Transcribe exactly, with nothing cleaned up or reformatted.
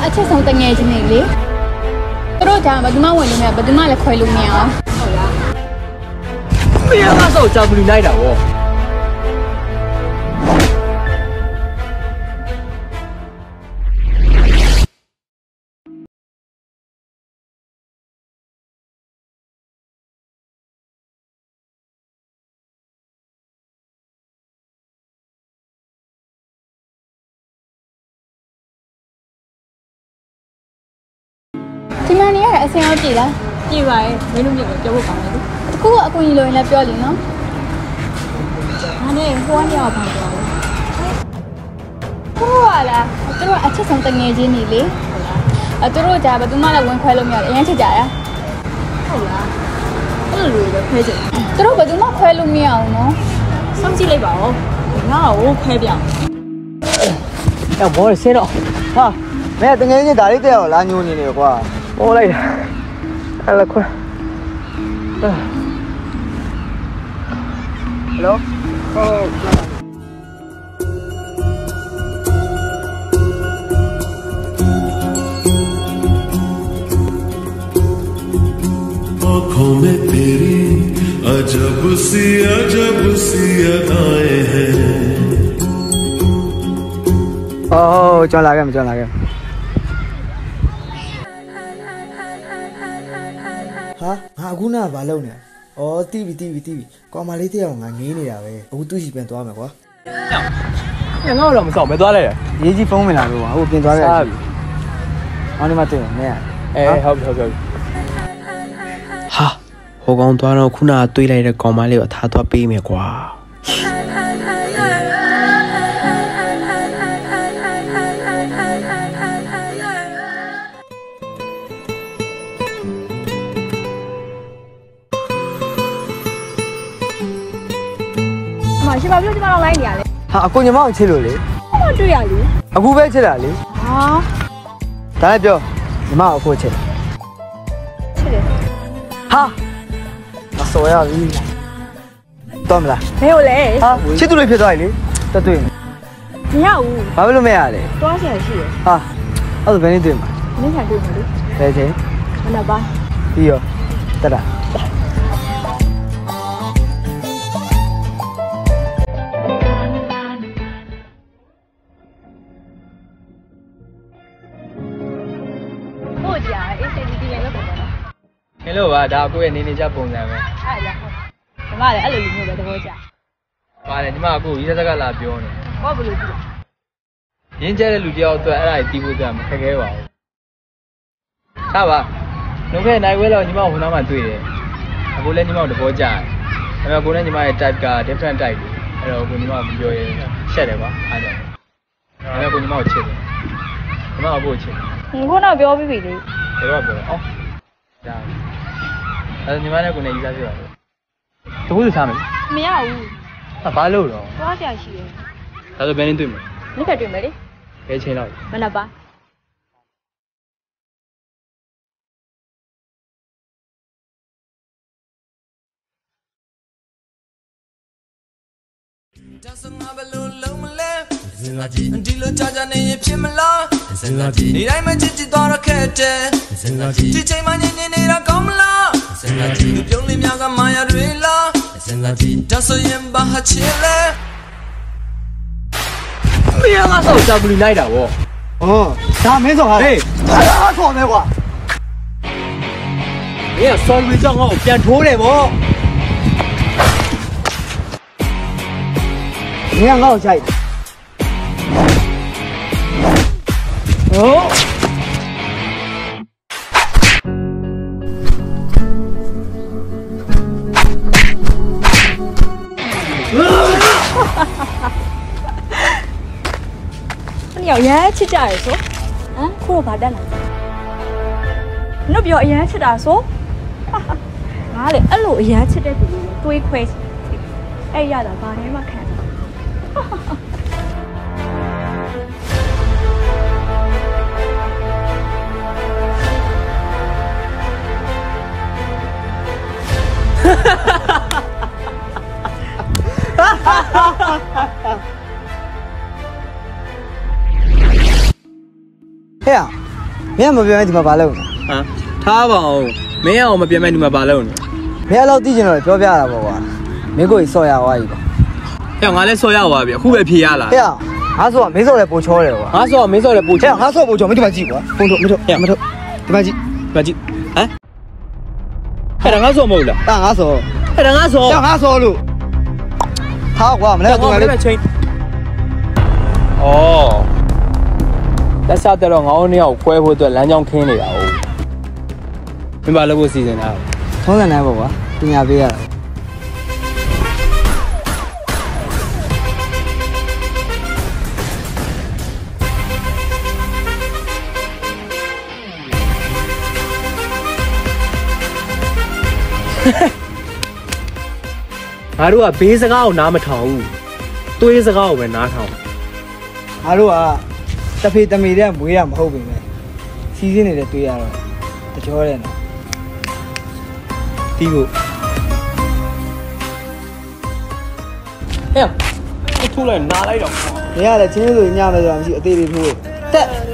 အချက်ဆုံးတငယ်ချင်းတွေလေသူတို့ဒါဘယ်သူမှဝင်လို့မရဘယ်သူမှလည်းခွဲလို့မရအောင်ဟုတ်လားမင်းကတော့ကြောက်ဘူးလိုက်တာဗောဒီမနေရတဲ့အဆင်အောင်ကြည့်လားကြည့်ပါရဲ့မင်းတို့မျိုးပြောဖို့ကောင်းတယ်အခုကအကူကြီးလိုရင်လည်းပြောလိမ့်နော်ဒါနဲ့ဟိုကနေတော့ဘာပြောလဲဟိုကလားသူတို့အချက်ဆုံးတငယ်ချင်းတွေလေအဲသူတို့ဒါဘယ်သူမှလည်းဝင်ခွဲလို့မရဘူးအရင်ချစ်ကြရဟုတ်လားအဲ့လိုလိုပဲခွဲချင်သူတို့ဘယ်သူမှခွဲလို့မရအောင်နော်စောင့်ကြည့်လိုက်ပါဦးငါ့ကိုခွဲပြအဲ့ဘောဆဲတော့ဟာမင်းတငယ်ချင်းဒါလေးတက်အောင်လာညိုနေနေကွာပေါ်လိုက်တာအဲ့လက်ခွဲဟယ်လိုဟုတ် आँखों में तेरी अजब सी अजब सी अदाएं हैं ओह चल आ गया मैं चल आ गया हाँ हाँ गुना बालों ने ओह टीवी टीवी टीवी कॉमली थे हम आगे नहीं रहे वो तू ही पेंट हुआ मैं क्या ये ना वाला मुझे मैं तो आ रहा है ये जी फोन में ना लो वो पेंट हुआ है आने मत नहीं ए हाँ हाँ हाँ ဟာဟိုကောင်သွားတော့ခုနကတွေးလိုက်တဲ့ကောင်မလေးကိုထားသွားပေးမယ်ကွာမရှိပါဘူးကျွန်တော်လိုက်နေရလေဟာအကိုညီမအောင်ချစ်လို့လေဟောတွေ့ရလေအခုပဲချစ်တာလေဟာဒါလည်းပြောညီမအကိုချစ်ချစ်တယ်ဟာမစောရဘူးတော်မလားဘယ်လိုလဲဟာချစ်သူလေးဖြစ်သွားပြီလေတက်တွေ့မရဘူးဘာလို့မရလဲတွားဆရာရှိတယ်ဟာအဲ့ဒါဘယ်နည်းတွေ့မှာမင်းခံတွေ့မှာလေဘယ်ချိန်မနက်ပိုင်းပြီးရောတက်တာဟယ်လိုပါဒါကိုရဲ့နေနေကြပုံစံပဲအဲ့ရဟုတ်ဒီမလည်းအဲ့လိုလူမျိုးပဲသဘောကျပါတယ်ဒီမှာကိုရေးစက်ကလာပြောနေဟောဘယ်လိုကြည့်ရင်းကျဲတဲ့လူတယောက်အတွက်အဲ့ဒါကြီးတီးဖို့ကမခက်ခဲပါဘူးထားပါနှုတ်ခဲနိုင်ဝဲတော့ညီမကိုဟိုနောက်မှတွေ့တယ်အခုလည်းညီမကိုသဘောကျတယ်အဲ့တော့ကိုနဲ့ညီမရဲ့ type က different type တွေအဲ့တော့ကိုညီမကိုပြောရဲရှက်တယ်ပါအားကြောင့်အဲ့တော့ကိုညီမကိုချစ်တယ်ညီမကိုချစ်တယ်ခုနပြောပြီးပြီလေပြောတော့ပြောအော်ဒါအဲ့ညီမနဲ့ကိုနဲ့ရေးစားပြပါလို့တခုစားမယ်မရဘူးဟာဘာလို့တော့သွားကြရှိတယ်ဒါဆိုဘယ်နည်းတွေ့မလဲနေ့ကတွေ့မယ်လေဘယ်ချိန်လောက်မနက်ပါဒါဆိုငါဘယ်လိုလုံးမလဲစဉ်းစားကြည့်ဒီလိုကြာကြာနေရင်ဖြစ်မလားစဉ်းစားကြည့်ဒီတိုင်းမချစ်ချစ်သွားတော့ခဲ့တယ်စဉ်းစားကြည့်ဒီချိန်မှညင်နေနေတာကောင်းမလားစဉ်းစားကြည့်ဒီပြုံးလေးများကမာယာတွေလားစဉ်းစားကြည့်ဒါဆိုရင်ဘာဟာချစ်လဲမင်းကတော့ကြောက်ဘူးလိုက်တာဗောဟောဒါမင်းဆောင်ဟာဟေးဒါဆော်မယ်ကွာမင်းက sorry ကြောင့်ငါ့ကိုပြန်ထိုးတယ်ဗောမင်းကငါ့ကိုချိုက်ဟို你要烟吃家的说，啊，苦了怕的了。你不要烟吃的说，哈哈，哪里？俺老烟吃的多一块钱，哎呀的，把你们看，哈哈哈。 哈哈哈哈哈！哈哈！哎呀， မင်းကမပြောရင်ဒီမှာဘာလုပ်လဲဟမ်ထားပါအောင်မင်းအောင်မပြန်မဲ့ဒီမှာဘာလုပ်နေမင်းအဲ့လောက်သိကျင်တော့ပြောပြရတာပေါ့ကွာမင်းကိုကြီးဆော့ရသွားပြီပေါ့ဟဲ့ငါလည်းဆော့ရပါပြီအခုပဲဖြေရလားဟဲ့ငါဆော့မင်းဆော့လည်းပိုချောတယ်ကွာငါဆော့မင်းဆော့လည်းပို့ဟဲ့ငါဆော့ပိုချောမင်းဒီမှာကြည့်ကွာဖုန်းထုတ်မထုတ်မထုတ်ဒီမှာကြည့်မကြည့်ဟမ်ဟဲ့ဒါငါဆော့မဟုတ်လားတာငါဆော့ဟဲ့ဒါငါဆော့တာငါဆော့လို့ထားကွာမလဲဒီမှာလေချိန်ဩလက်စားတော့ငါတို့နှစ်ယောက်ခွဲဖို့အတွက်လမ်းကြောင်းခင်းနေတာဟုတ်မင်းဘာလုပ်ဖို့စီစဉ်တာထုံးစံတိုင်းပေါ့ကွာပညာပေးရတာငါတို့ကဘေးစကားကိုနားမထောင်ဘူးသွေးစကားကိုပဲနားထောင်ငါတို့ကတဖေတမေတဲ့မွေးရမဟုတ်ပေမဲ့စီးစင်းနေတဲ့တွေးရတော့တကြောတဲ့နော်တီးဖို့ဟဲ့ထူလိုက်နားလိုက်တော့နေရတယ်ချင်းဆိုညမယ်ဆိုတာမရှိအသေးလေးထိုးတက်